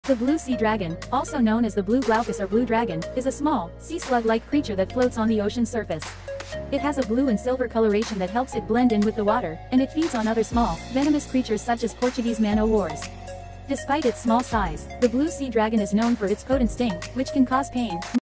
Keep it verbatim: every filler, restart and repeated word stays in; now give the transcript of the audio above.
The blue sea dragon, also known as the blue glaucus or blue dragon, is a small, sea slug-like creature that floats on the ocean surface. It has a blue and silver coloration that helps it blend in with the water, and it feeds on other small, venomous creatures such as Portuguese man-o'-wars. Despite its small size, the blue sea dragon is known for its potent sting, which can cause pain.